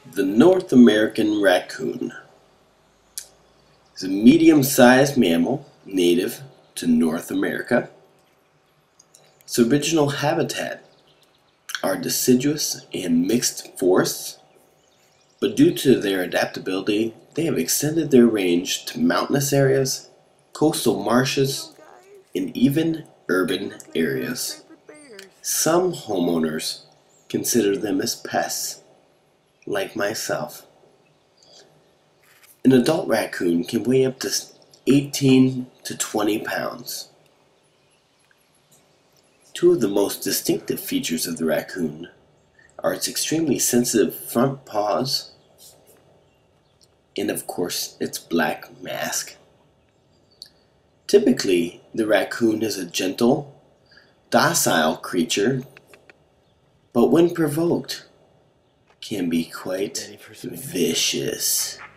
The North American Raccoon is a medium-sized mammal native to North America. Its original habitat are deciduous and mixed forests, but due to their adaptability, they have extended their range to mountainous areas, coastal marshes, and even urban areas. Some homeowners consider them as pests, like myself. An adult raccoon can weigh up to 18 to 20 pounds. Two of the most distinctive features of the raccoon are its extremely sensitive front paws and, of course, its black mask. Typically, the raccoon is a gentle, docile creature, but when provoked, can be quite vicious.